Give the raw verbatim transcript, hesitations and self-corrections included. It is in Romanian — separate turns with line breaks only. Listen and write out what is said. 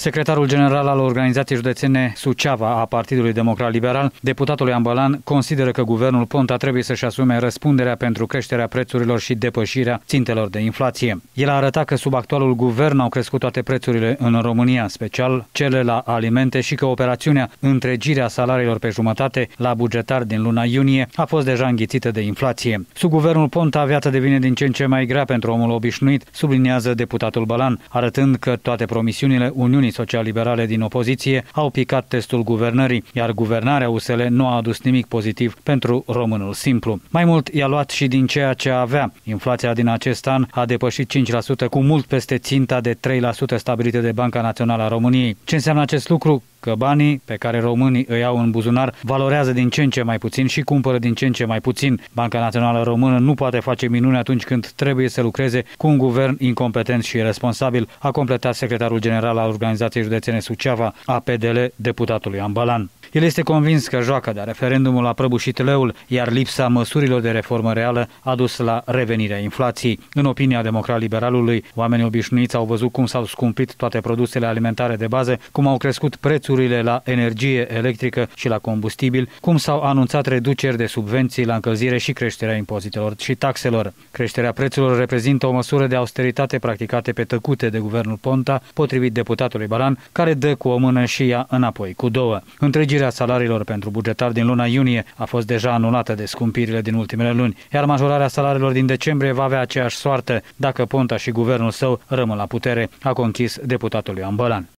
Secretarul general al organizației județene Suceava a Partidului Democrat Liberal, deputatul Ioan Bălan, consideră că guvernul Ponta trebuie să-și asume răspunderea pentru creșterea prețurilor și depășirea țintelor de inflație. El a arătat că sub actualul guvern au crescut toate prețurile în România, special cele la alimente, și că operațiunea întregirea salariilor pe jumătate la bugetar din luna iunie a fost deja înghițită de inflație. Sub guvernul Ponta, viața devine din ce în ce mai grea pentru omul obișnuit, subliniază deputatul Bălan, arătând că toate promisiunile Uniunii Social-Liberale din opoziție au picat testul guvernării, iar guvernarea U S L nu a adus nimic pozitiv pentru românul simplu. Mai mult, i-a luat și din ceea ce avea. Inflația din acest an a depășit cinci la sută, cu mult peste ținta de trei la sută stabilită de Banca Națională a României. Ce înseamnă acest lucru? Că banii pe care românii îi au în buzunar valorează din ce în ce mai puțin și cumpără din ce în ce mai puțin. Banca Națională Română nu poate face minuni atunci când trebuie să lucreze cu un guvern incompetent și irresponsabil, a completat secretarul general al organizației județene Suceava, A P D L, deputatul Ioan Bălan. El este convins că joaca de referendumul a prăbușit leul, iar lipsa măsurilor de reformă reală a dus la revenirea inflației. În opinia democrat-liberalului, oamenii obișnuiți au văzut cum s-au scumpit toate produsele alimentare de bază, cum au crescut prețurile la energie electrică și la combustibil, cum s-au anunțat reduceri de subvenții la încălzire și creșterea impozitelor și taxelor. Creșterea prețurilor reprezintă o măsură de austeritate practicate pe tăcute de guvernul Ponta, potrivit deputatului Bălan, care dă cu o mână și ia înapoi cu două. Întregirea salariilor pentru bugetar din luna iunie a fost deja anulată de scumpirile din ultimele luni, iar majorarea salariilor din decembrie va avea aceeași soartă dacă Ponta și guvernul său rămân la putere, a conchis deputatul Ioan Bălan.